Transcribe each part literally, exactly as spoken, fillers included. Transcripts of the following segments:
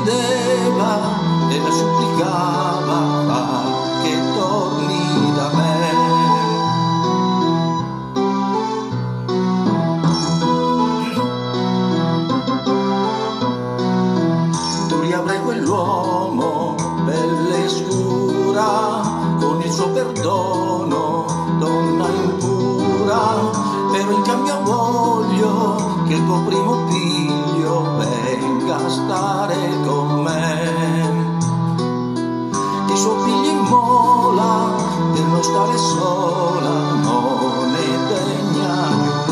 chiedeva e la supplicava, fa che torni da me. Tu riavrai quell'uomo, pelle scura, con il suo perdono, donna impura, però in cambio voglio che il tuo primo figlio venga a stare con me, che suo figlio immola per non stare sola, non è degna di un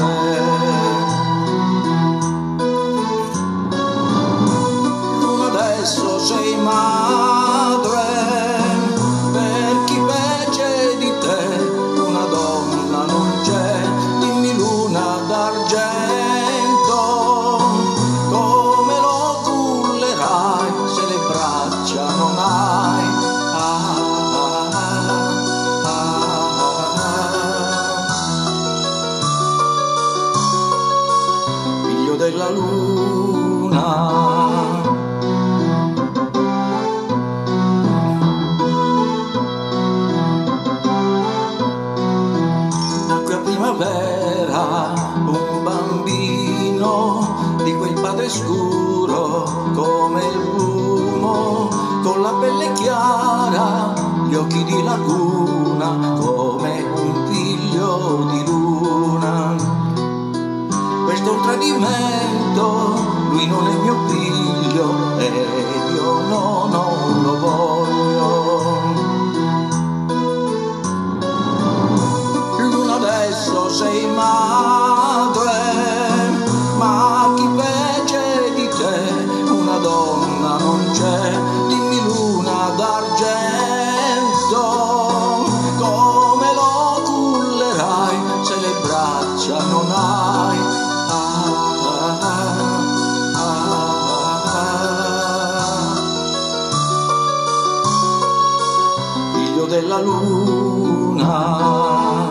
re. Tu adesso sei madre, per chi fece di te una donna non c'è, dimmi luna d'argento, come lo cullerai se le braccia non hai. Ah, ah, ah, figlio della luna. Primavera, un bambino di quel padre scuro come il fumo, con la pelle chiara, gli occhi di laguna, come un figlio di luna. Questo è un tradimento, lui non è mio figlio e io no, non lo voglio. Adesso sei madre, ma chi fece di te una donna non c'è, dimmi luna d'argento, come lo cullerai se le braccia non hai. Ah, ah, ah, figlio della luna.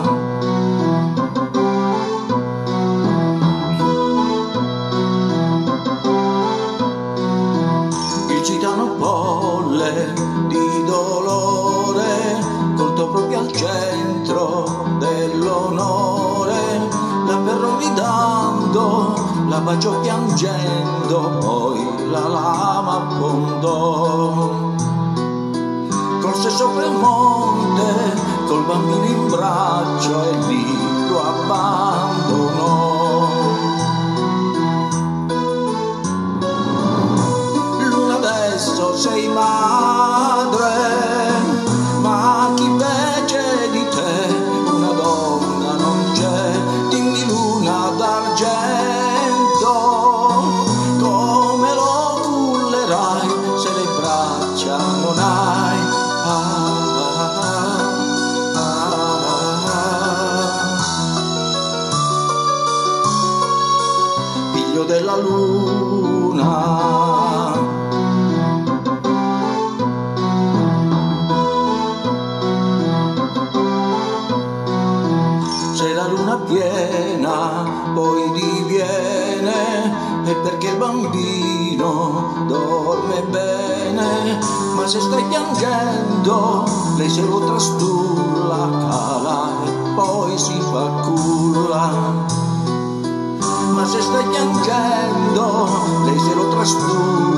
Citano folle di dolore, colto proprio al centro dell'onore, la ferro ridando, la bacio piangendo, poi la lama affondò. Corse sopra il monte, col bambino in braccio e lì lo abbandonò. Adesso sei madre, ma chi fece di te una donna non c'è, dimmi luna d'argento, come lo cullerai se le braccia non hai. Ah, ah, ah, figlio della luna. Se la luna piena poi diviene è perché il bambino dorme bene, ma se stai piangendo lei se lo trastulla, cala e poi si fa culla. Ma se stai piangendo lei se lo trastulla,